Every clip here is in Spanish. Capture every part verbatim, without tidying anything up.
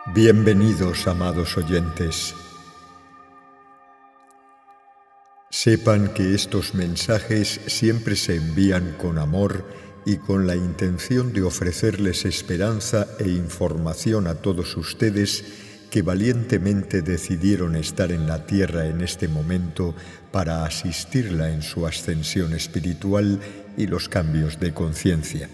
Bienvenidos, amados oyentes. Sepan que estos mensajes siempre se envían con amor y con la intención de ofrecerles esperanza e información a todos ustedes que valientemente decidieron estar en la tierra en este momento para asistirla en su ascensión espiritual y los cambios de conciencia.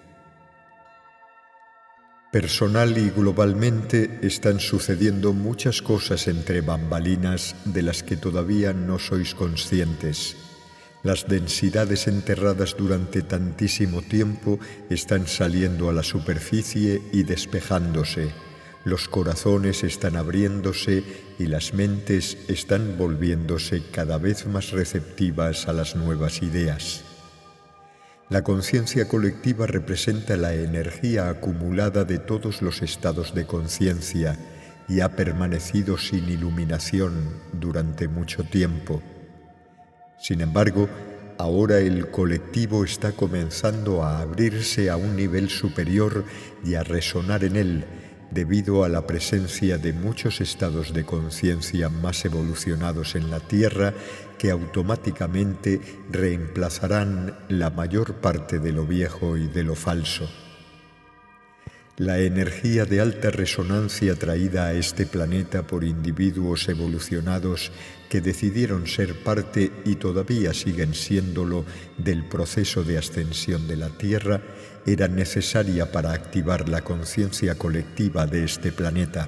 Personal y globalmente están sucediendo muchas cosas entre bambalinas de las que todavía no sois conscientes. Las densidades enterradas durante tantísimo tiempo están saliendo a la superficie y despejándose. Los corazones están abriéndose y las mentes están volviéndose cada vez más receptivas a las nuevas ideas. La conciencia colectiva representa la energía acumulada de todos los estados de conciencia y ha permanecido sin iluminación durante mucho tiempo. Sin embargo, ahora el colectivo está comenzando a abrirse a un nivel superior y a resonar en él, debido a la presencia de muchos estados de conciencia más evolucionados en la Tierra que automáticamente reemplazarán la mayor parte de lo viejo y de lo falso. La energía de alta resonancia traída a este planeta por individuos evolucionados que decidieron ser parte y todavía siguen siéndolo del proceso de ascensión de la Tierra era necesaria para activar la conciencia colectiva de este planeta.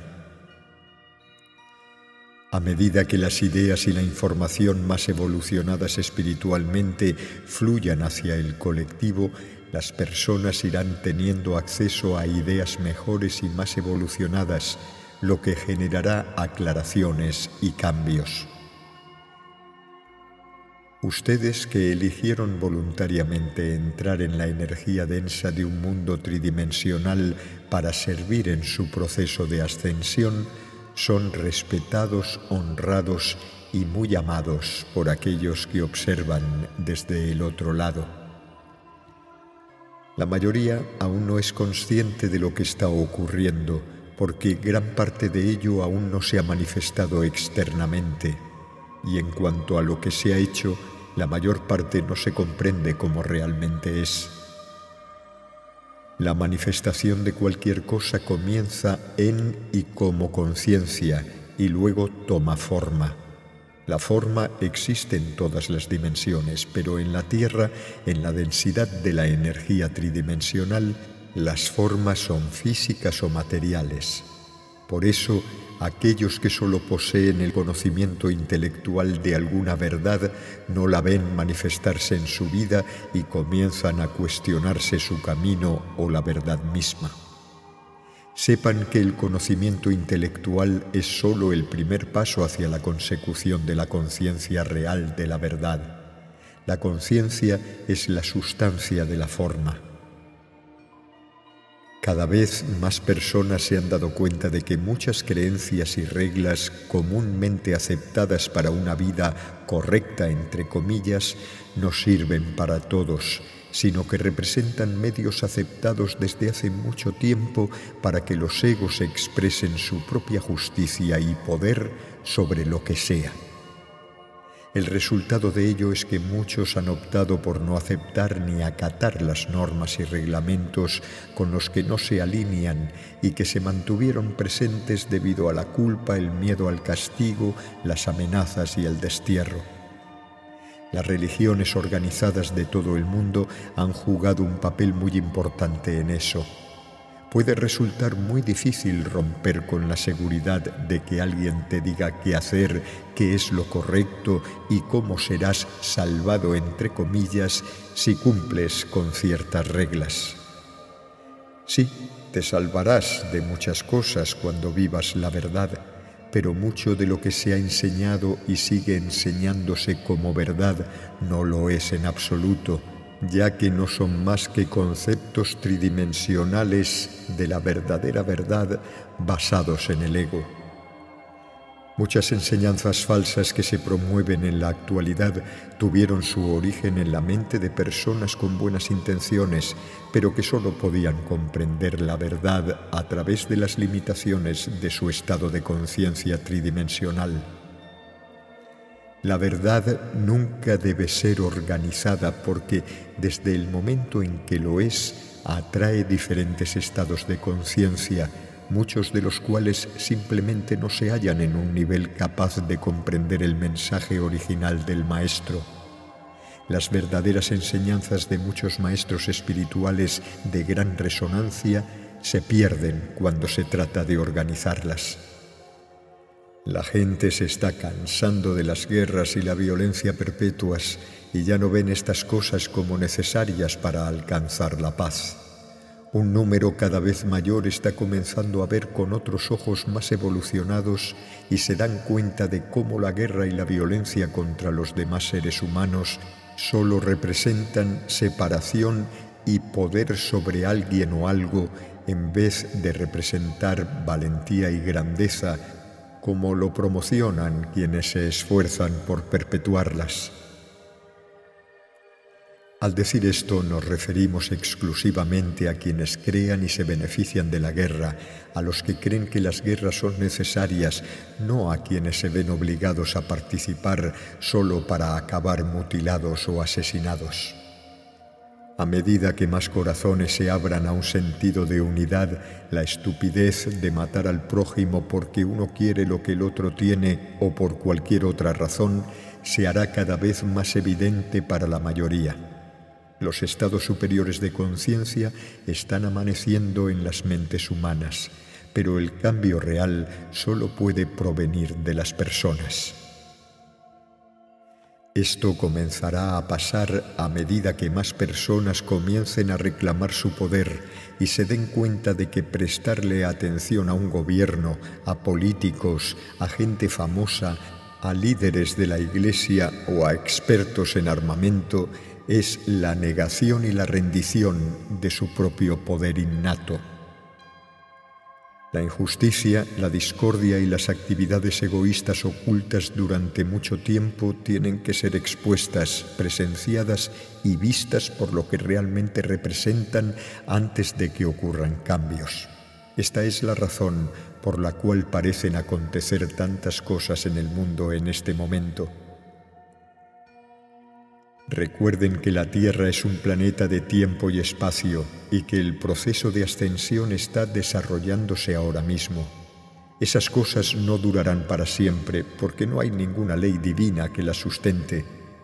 A medida que las ideas y la información más evolucionadas espiritualmente fluyan hacia el colectivo, las personas irán teniendo acceso a ideas mejores y más evolucionadas, lo que generará aclaraciones y cambios. Ustedes que eligieron voluntariamente entrar en la energía densa de un mundo tridimensional para servir en su proceso de ascensión, son respetados, honrados y muy amados por aquellos que observan desde el otro lado. La mayoría aún no es consciente de lo que está ocurriendo, porque gran parte de ello aún no se ha manifestado externamente. Y en cuanto a lo que se ha hecho, la mayor parte no se comprende como realmente es. La manifestación de cualquier cosa comienza en y como conciencia y luego toma forma. La forma existe en todas las dimensiones, pero en la Tierra, en la densidad de la energía tridimensional, las formas son físicas o materiales. Por eso, aquellos que solo poseen el conocimiento intelectual de alguna verdad no la ven manifestarse en su vida y comienzan a cuestionarse su camino o la verdad misma. Sepan que el conocimiento intelectual es solo el primer paso hacia la consecución de la conciencia real de la verdad. La conciencia es la sustancia de la forma. Cada vez más personas se han dado cuenta de que muchas creencias y reglas comúnmente aceptadas para una vida correcta, entre comillas, no sirven para todos, sino que representan medios aceptados desde hace mucho tiempo para que los egos expresen su propia justicia y poder sobre lo que sea. El resultado de ello es que muchos han optado por no aceptar ni acatar las normas y reglamentos con los que no se alinean y que se mantuvieron presentes debido a la culpa, el miedo al castigo, las amenazas y el destierro. Las religiones organizadas de todo el mundo han jugado un papel muy importante en eso. Puede resultar muy difícil romper con la seguridad de que alguien te diga qué hacer, qué es lo correcto y cómo serás salvado, entre comillas, si cumples con ciertas reglas. Sí, te salvarás de muchas cosas cuando vivas la verdad, pero mucho de lo que se ha enseñado y sigue enseñándose como verdad no lo es en absoluto, ya que no son más que conceptos tridimensionales de la verdadera verdad basados en el ego. Muchas enseñanzas falsas que se promueven en la actualidad tuvieron su origen en la mente de personas con buenas intenciones, pero que solo podían comprender la verdad a través de las limitaciones de su estado de conciencia tridimensional. La verdad nunca debe ser organizada porque, desde el momento en que lo es, atrae diferentes estados de conciencia, muchos de los cuales simplemente no se hallan en un nivel capaz de comprender el mensaje original del Maestro. Las verdaderas enseñanzas de muchos maestros espirituales de gran resonancia se pierden cuando se trata de organizarlas. La gente se está cansando de las guerras y la violencia perpetuas y ya no ven estas cosas como necesarias para alcanzar la paz. Un número cada vez mayor está comenzando a ver con otros ojos más evolucionados y se dan cuenta de cómo la guerra y la violencia contra los demás seres humanos solo representan separación y poder sobre alguien o algo en vez de representar valentía y grandeza, como lo promocionan quienes se esfuerzan por perpetuarlas. Al decir esto nos referimos exclusivamente a quienes crean y se benefician de la guerra, a los que creen que las guerras son necesarias, no a quienes se ven obligados a participar solo para acabar mutilados o asesinados. A medida que más corazones se abran a un sentido de unidad, la estupidez de matar al prójimo porque uno quiere lo que el otro tiene o por cualquier otra razón se hará cada vez más evidente para la mayoría. Los estados superiores de conciencia están amaneciendo en las mentes humanas, pero el cambio real solo puede provenir de las personas. Esto comenzará a pasar a medida que más personas comiencen a reclamar su poder y se den cuenta de que prestarle atención a un gobierno, a políticos, a gente famosa, a líderes de la Iglesia o a expertos en armamento es la negación y la rendición de su propio poder innato. La injusticia, la discordia y las actividades egoístas ocultas durante mucho tiempo tienen que ser expuestas, presenciadas y vistas por lo que realmente representan antes de que ocurran cambios. Esta es la razón por la cual parecen acontecer tantas cosas en el mundo en este momento. Recuerden que la Tierra es un planeta de tiempo y espacio y que el proceso de ascensión está desarrollándose ahora mismo. Esas cosas no durarán para siempre porque no hay ninguna ley divina que las sustente.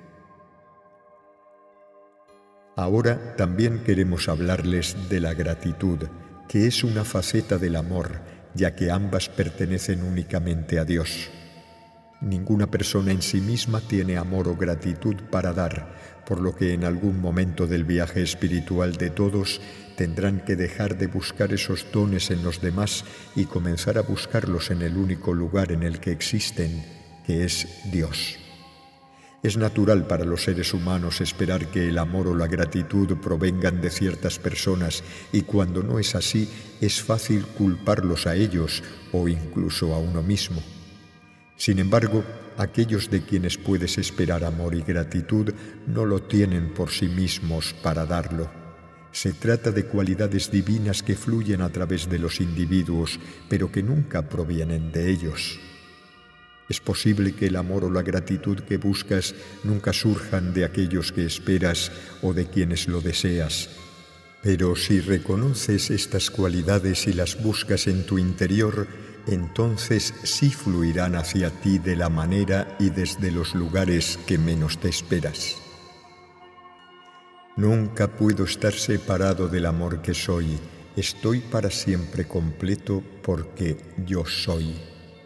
Ahora también queremos hablarles de la gratitud, que es una faceta del amor, ya que ambas pertenecen únicamente a Dios. Ninguna persona en sí misma tiene amor o gratitud para dar, por lo que en algún momento del viaje espiritual de todos tendrán que dejar de buscar esos dones en los demás y comenzar a buscarlos en el único lugar en el que existen, que es Dios. Es natural para los seres humanos esperar que el amor o la gratitud provengan de ciertas personas y cuando no es así, es fácil culparlos a ellos o incluso a uno mismo. Sin embargo, aquellos de quienes puedes esperar amor y gratitud no lo tienen por sí mismos para darlo. Se trata de cualidades divinas que fluyen a través de los individuos, pero que nunca provienen de ellos. Es posible que el amor o la gratitud que buscas nunca surjan de aquellos que esperas o de quienes lo deseas. Pero si reconoces estas cualidades y las buscas en tu interior, entonces sí fluirán hacia ti de la manera y desde los lugares que menos te esperas. Nunca puedo estar separado del amor que soy. Estoy para siempre completo porque yo soy.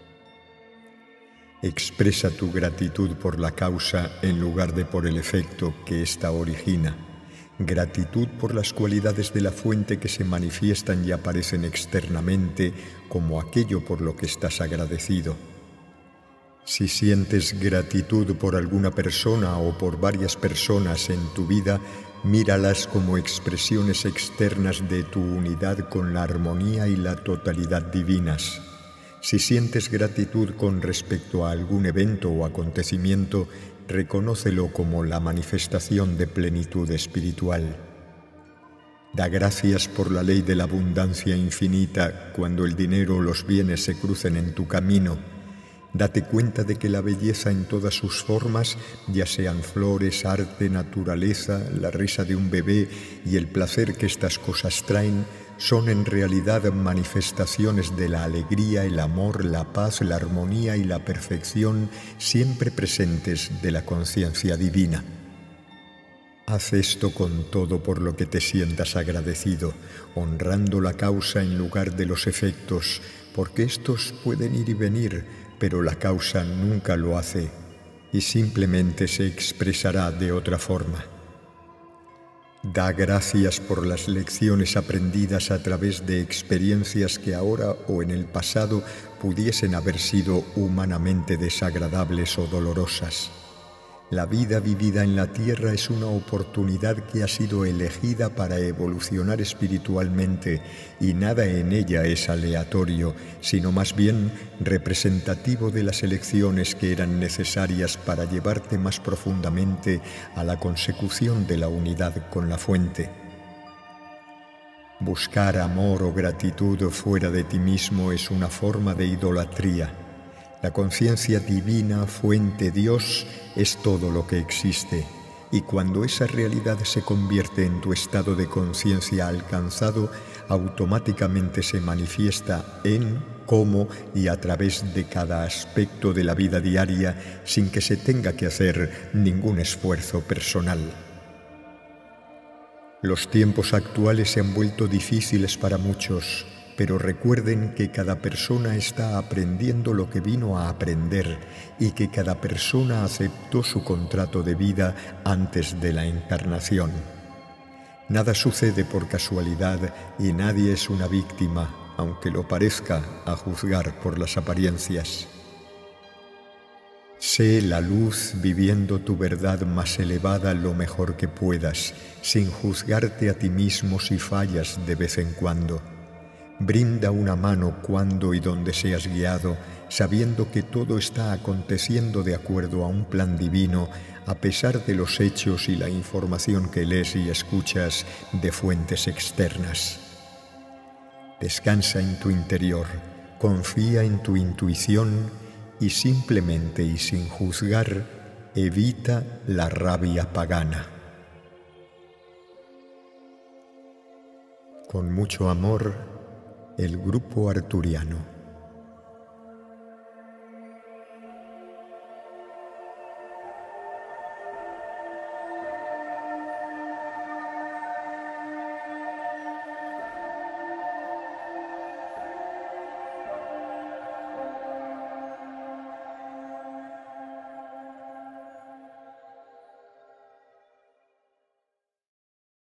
Expresa tu gratitud por la causa en lugar de por el efecto que ésta origina. Gratitud por las cualidades de la fuente que se manifiestan y aparecen externamente como aquello por lo que estás agradecido. Si sientes gratitud por alguna persona o por varias personas en tu vida, míralas como expresiones externas de tu unidad con la armonía y la totalidad divinas. Si sientes gratitud con respecto a algún evento o acontecimiento, reconócelo como la manifestación de plenitud espiritual. Da gracias por la ley de la abundancia infinita cuando el dinero o los bienes se crucen en tu camino. Date cuenta de que la belleza en todas sus formas, ya sean flores, arte, naturaleza, la risa de un bebé y el placer que estas cosas traen, son en realidad manifestaciones de la alegría, el amor, la paz, la armonía y la perfección siempre presentes de la conciencia divina. Haz esto con todo por lo que te sientas agradecido, honrando la causa en lugar de los efectos, porque estos pueden ir y venir, pero la causa nunca lo hace y simplemente se expresará de otra forma. Da gracias por las lecciones aprendidas a través de experiencias que ahora o en el pasado pudiesen haber sido humanamente desagradables o dolorosas. La vida vivida en la tierra es una oportunidad que ha sido elegida para evolucionar espiritualmente y nada en ella es aleatorio, sino más bien representativo de las elecciones que eran necesarias para llevarte más profundamente a la consecución de la unidad con la fuente. Buscar amor o gratitud fuera de ti mismo es una forma de idolatría. La conciencia divina, fuente Dios, es todo lo que existe, y cuando esa realidad se convierte en tu estado de conciencia alcanzado, automáticamente se manifiesta en, como y a través de cada aspecto de la vida diaria sin que se tenga que hacer ningún esfuerzo personal. Los tiempos actuales se han vuelto difíciles para muchos, pero recuerden que cada persona está aprendiendo lo que vino a aprender y que cada persona aceptó su contrato de vida antes de la encarnación. Nada sucede por casualidad y nadie es una víctima, aunque lo parezca a juzgar por las apariencias. Sé la luz viviendo tu verdad más elevada lo mejor que puedas, sin juzgarte a ti mismo si fallas de vez en cuando. Brinda una mano cuando y donde seas guiado, sabiendo que todo está aconteciendo de acuerdo a un plan divino, a pesar de los hechos y la información que lees y escuchas de fuentes externas. Descansa en tu interior, confía en tu intuición y simplemente y sin juzgar, evita la rabia pagana. Con mucho amor, el Grupo Arturiano.